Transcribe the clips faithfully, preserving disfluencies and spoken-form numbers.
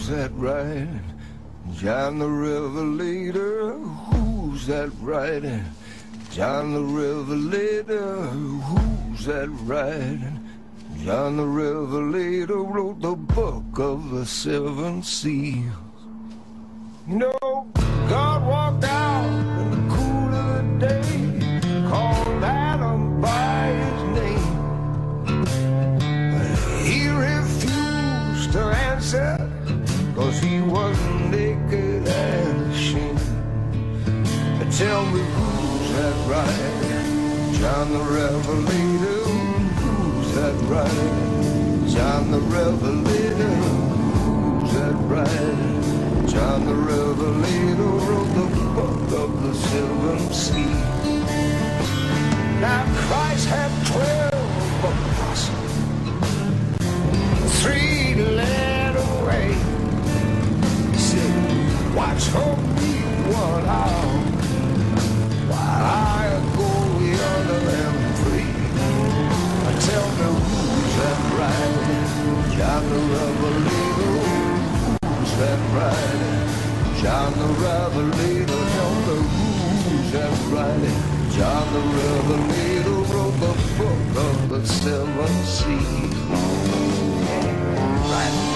who's that riding? John the Revelator, who's that riding? John the Revelator, who's that riding? John the Revelator wrote the book of the seven seals. You know, God walked out in the cool of the day, called Adam by his name. He refused to answer, cause he wasn't naked and ashamed. But tell me, who's that riding? John the Revelator, who's that riding? John the Revelator, who's that riding? John the Revelator wrote the book of the seven seals. Now Christ had twelve apostles, three led away. He said, watch for me one hour, while I go yonder and pray. Tell me, who's that riding? John the Revelator, who's that riding? John the Revelator, tell me, who's that riding? John the Revelator wrote the book of the seven seals. Right.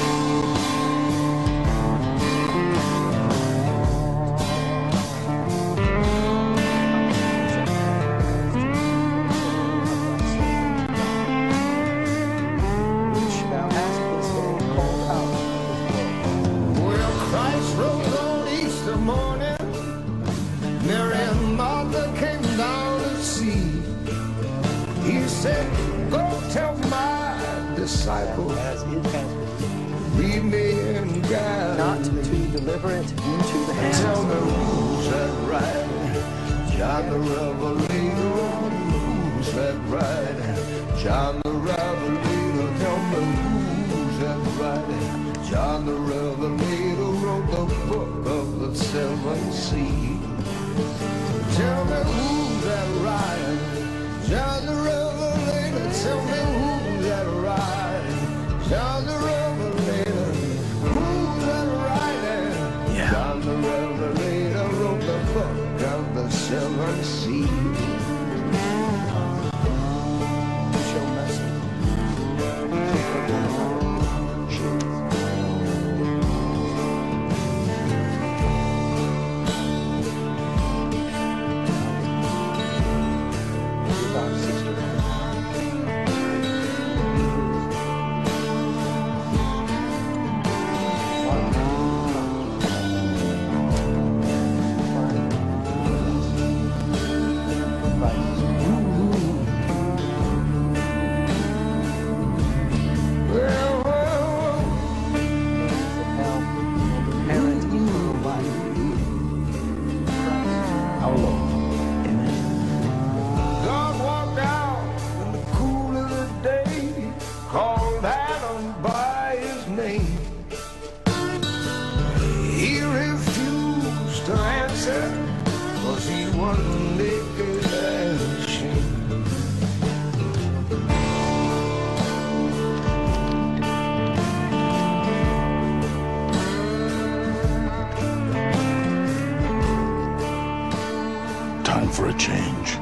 Disciples, lead me and guide not to deliver it into the hands. Tell me, who's that riding? John the Revelator, who's that riding? John the Revelator, tell me, who's that riding? John the Revelator wrote the book of the seven seals. Tell me, who's that riding? John the Revelator, tell me, who's that riding? John the Revelator, who's that riding? Yeah. John the Revelator wrote the book of the seven seals. Show message. Called Adam by his name. He refused to answer, cause he wasn't naked and ashamed. Time for a change.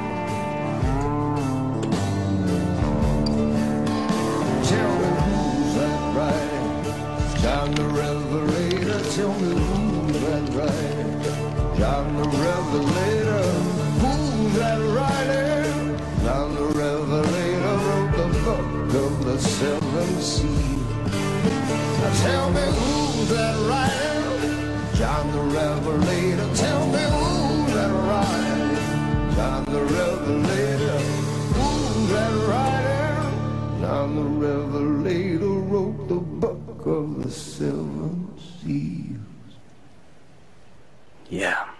Tell me, who's that riding? John the Revelator, tell me, who's that riding? John the Revelator, who's that riding? John the Revelator wrote the book of the seven seals. Now tell me, who's that riding? John the Revelator, tell me, who's that riding? John the Revelator, who's that riding? John the Revelator wrote the book of the seven seals. Yeah.